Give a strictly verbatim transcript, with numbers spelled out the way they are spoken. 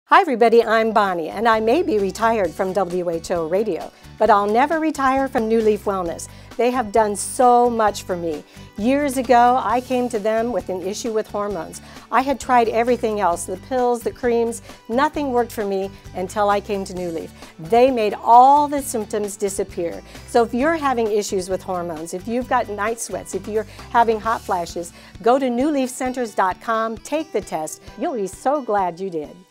Hi everybody, I'm Bonnie, and I may be retired from W H O Radio, but I'll never retire from New Leaf Wellness. They have done so much for me. Years ago, I came to them with an issue with hormones. I had tried everything else, the pills, the creams, nothing worked for me until I came to New Leaf. They made all the symptoms disappear. So if you're having issues with hormones, if you've got night sweats, if you're having hot flashes, go to new leaf centers dot com, take the test. You'll be so glad you did.